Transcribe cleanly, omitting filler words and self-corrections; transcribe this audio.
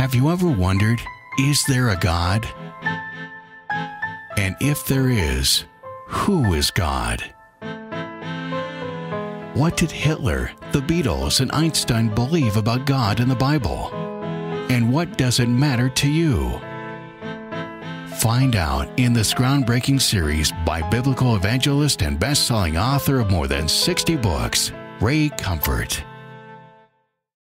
Have you ever wondered, is there a God? And if there is, who is God? What did Hitler, the Beatles, and Einstein believe about God in the Bible? And what does it matter to you? Find out in this groundbreaking series by biblical evangelist and best-selling author of more than 60 books, Ray Comfort.